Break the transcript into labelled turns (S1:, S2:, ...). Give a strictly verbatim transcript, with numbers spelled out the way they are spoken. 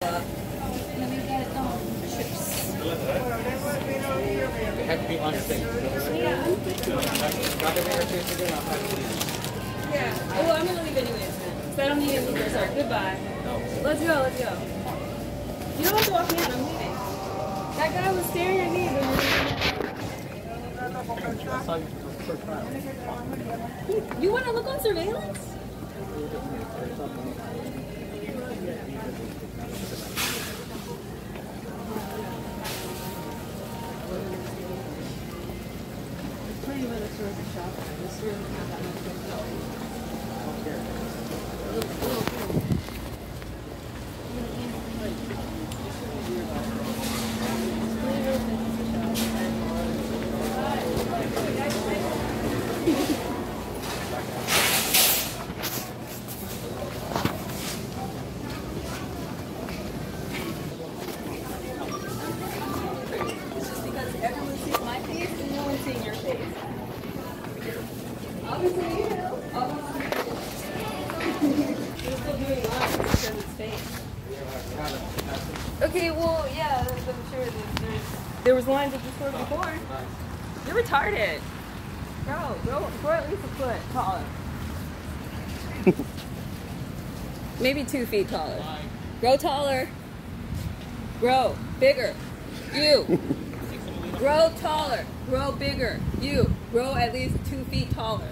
S1: Let me get um, chips.
S2: It has to be on your face.
S1: Yeah.
S2: Got the bigger face again, I'll have to leave.
S1: Yeah. Oh, well, I'm gonna leave anyways then. Because I don't need any liquor. Sorry. Goodbye. Let's go, let's go. You don't have to walk me out, I'm leaving. That guy was staring at me.
S2: I saw you for trial.
S1: You want to look on surveillance? Plenty of other stores to shop at. This store doesn't have that much to go. It's just because everyone sees my face and no one's seeing your face. Obviously, you know. Obviously. You're still doing lines because it's fake. Okay, well, yeah, I'm sure that there's, there was lines at the store before. You're retarded. Bro, go, go at least a foot taller. Maybe two feet taller. Grow taller. Grow bigger. You. Grow taller. Grow bigger. You. Grow at least two feet taller.